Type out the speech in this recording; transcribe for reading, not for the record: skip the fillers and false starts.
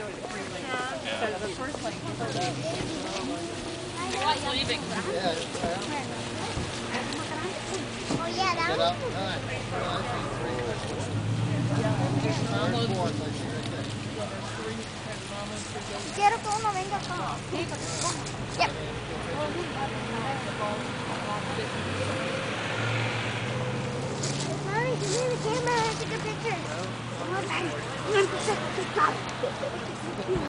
show it freely. Because the first one, leaving. Oh yeah, that one. Quiero que uno venga acá. Yep. Mommy, give me the camera. Take a picture. One time.